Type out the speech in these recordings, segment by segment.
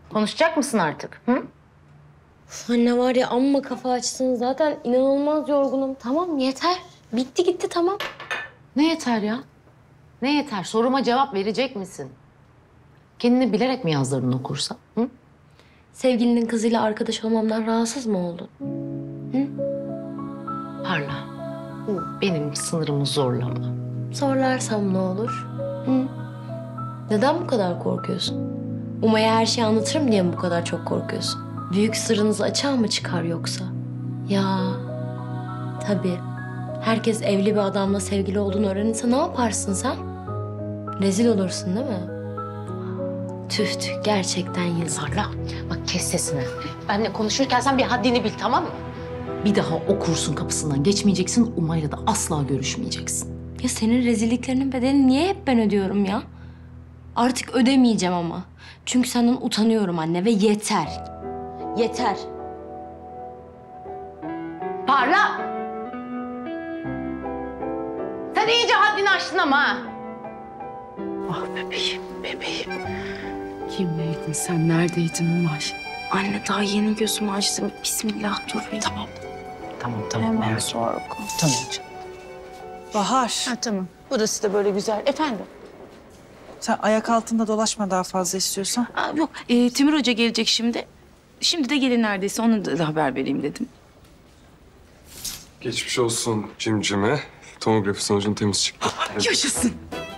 Konuşacak mısın artık? Hı? Anne var ya amma kafa açsın. Zaten inanılmaz yorgunum. Tamam yeter. Bitti gitti tamam. Ne yeter ya? Ne yeter? Soruma cevap verecek misin? Kendini bilerek mi yazdırdın o kursa? Hı? Sevgilinin kızıyla arkadaş olmamdan rahatsız mı oldun? Parla. Benim sınırımı zorlama. Zorlarsam ne olur? Hı? Neden bu kadar korkuyorsun? Umay'a her şeyi anlatırım diye mi bu kadar çok korkuyorsun? Büyük sırrınız açığa mı çıkar yoksa? Ya tabii. Herkes evli bir adamla sevgili olduğunu öğrenirse ne yaparsın sen? Rezil olursun değil mi? Tüh tüh gerçekten yazık. Parla. Bak kes sesini. Benle konuşurken sen bir haddini bil, tamam mı? Bir daha o kursun kapısından geçmeyeceksin. Umay'la da asla görüşmeyeceksin. Ya senin rezilliklerinin bedelini niye hep ben ödüyorum ya? Artık ödemeyeceğim ama. Çünkü senden utanıyorum anne ve yeter. Yeter. Parla! Sen iyice haddini aştın ama ha. Ah bebeğim, bebeğim. Kimleydin sen? Neredeydin Umay? Anne daha yeni gözümü açtım. Bismillah dur. Tamam. Hemen sonra konuş. Tamam canım. Bahar, Ha, tamam. Burası da böyle güzel. Efendim? sen ayak altında dolaşma daha fazla istiyorsan. Aa, yok, Timur Hoca gelecek şimdi. Şimdi de gelir neredeyse. Onu da haber vereyim dedim. Geçmiş olsun cimcime. Tomografi sonucun temiz çıktı. Yaşasın.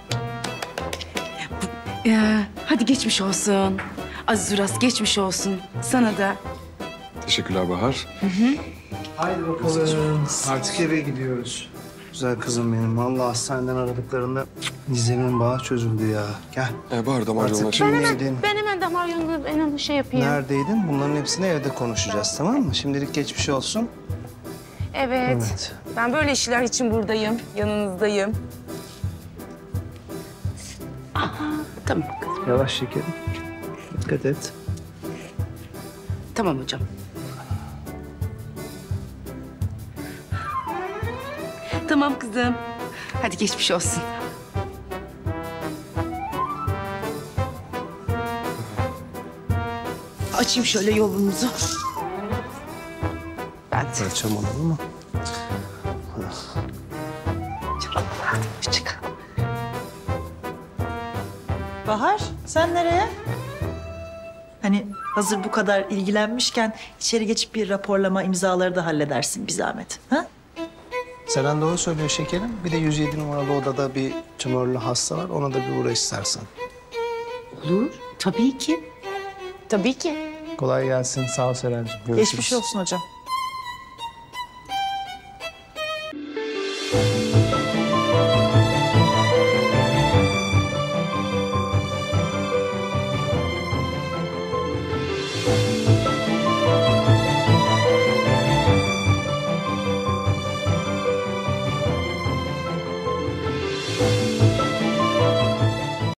Hadi geçmiş olsun. Aziz Uras geçmiş olsun. Sana da. Teşekkürler Bahar. Haydi bakalım. Artık eve gidiyoruz. Güzel kızım benim. Vallahi hastaneden aradıklarında dizlerimin bağı çözüldü ya. Gel. Bahar damar yolunu Artık aç. kimleydin? Ben hemen damar yolunu şey yapayım. Neredeydin? Bunların hepsini evde konuşacağız, tamam mı? Şimdilik geçmiş olsun. Evet. Ben böyle işler için buradayım. Yanınızdayım. Tamam. Yavaş şekerim. Dikkat et. Tamam hocam. Tamam kızım. Hadi geçmiş olsun. Açayım şöyle yolumuzu. Ben de. Ölçem olur mu? Çık. Bahar, sen nereye? Hani hazır bu kadar ilgilenmişken içeri geçip bir raporlama imzaları da halledersin bir zahmet. Ha? Seren doğru söylüyor şekerim. Bir de 107 numaralı odada bir tümörlü hasta var. Ona da bir uğra istersen. Olur. Tabii ki. Tabii ki. Kolay gelsin. Sağ ol Seren'cim. Görüşürüz. Geçmiş olsun hocam.